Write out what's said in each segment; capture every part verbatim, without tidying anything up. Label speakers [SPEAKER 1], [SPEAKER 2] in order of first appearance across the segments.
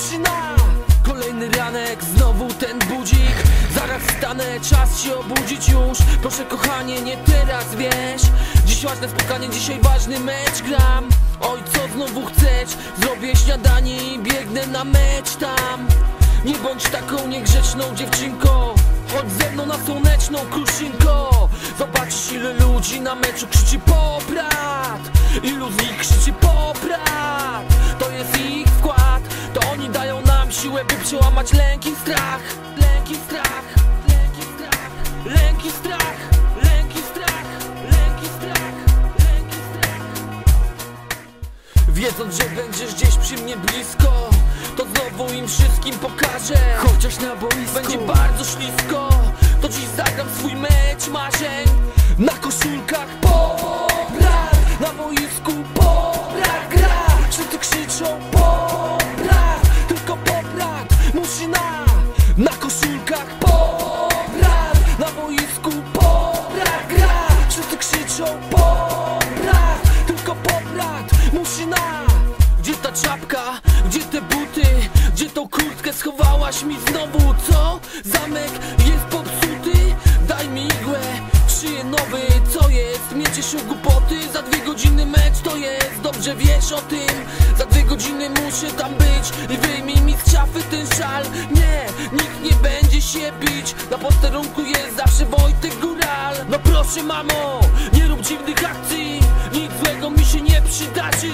[SPEAKER 1] Muszyna. Kolejny ranek, znowu ten budzik. Zaraz wstanę, czas się obudzić już. Proszę kochanie, nie teraz, wiesz. Dziś ważne spotkanie, dzisiaj ważny mecz gram. Oj, co znowu chcesz? Zrobię śniadanie i biegnę na mecz tam. Nie bądź taką niegrzeczną dziewczynką. Chodź ze mną na słoneczną kruszynko. Zobaczysz, ile ludzi na meczu krzyczy poprat. Ilu z nich krzyczy poprat. To jest ich wkład. To oni dają nam siłę, by przełamać lęk i strach. Lęk i strach, lęk i strach, lęk i strach, lęk i strach, lęk i strach, lęk i strach. Wiedząc, że będziesz gdzieś przy mnie blisko, to znowu im wszystkim pokażę. Chociaż na boisku będzie bardzo ślisko, to dziś zagram swój mecz marzeń. Na koszulkach poprat, na boisku poprat gra. Wszyscy krzyczą poprat, tylko poprat musi na. Na koszulkach poprat, na boisku poprat gra. Wszyscy krzyczą poprat, tylko poprat musi na. Gdzie ta czapka, gdzie te buty, gdzie tą kurtkę schowałaś mi znowu, co? Zamek jest popsuty, daj mi igłę, szyję nowy, co jest? Mieciesz o głupoty, za dwie godziny mecz to jest, dobrze wiesz o tym. Za dwie godziny muszę tam być i wyjmij mi z szafy ten szal. Nie, nikt nie będzie się bić, na posterunku jest zawsze Wojtek Góral. No proszę mamo, nie rób dziwnych akcji, nic złego mi się nie przydarzy.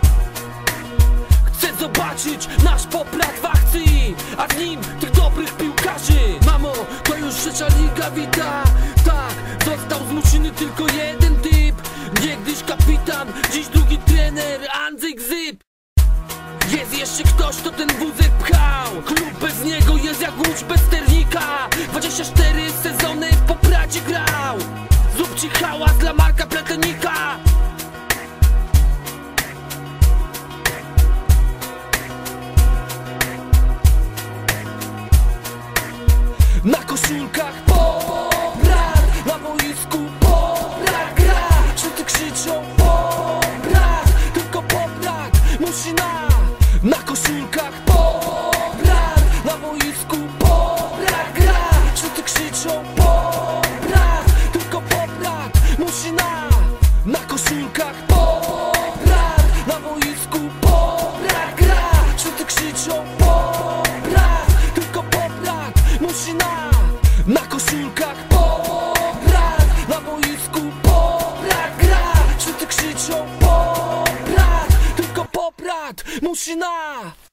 [SPEAKER 1] Chcę zobaczyć nasz poprat w akcji, a z nim tych dobrych piłkarzy. Mamo, to już trzecia liga wita. Tak, został z Muszyny tylko jeden typ. Niegdyś kapitan, dziś drugi trener, Andrzej Gzyb. Jest jeszcze ktoś, kto ten wózek pchał. Klub bez niego jest jak łódź bez sternika. Dwadzieścia cztery sezony w popracie grał. Zróbcie hałas dla Marka Pletenika. Na koszulkach poprat, na boisku poprat gra. Wszyscy krzyczą poprat, tylko poprat musi na. Na koszulkach poprat, na boisku poprat gra. Wszyscy krzyczą poprat, tylko poprat musi na. Na koszulkach poprat, na boisku poprat gra. Wszyscy krzyczą poprat, tylko poprat musi na. Na koszulkach poprat, na boisku poprat gra. Wszyscy krzyczą poprat, tylko poprat musi na.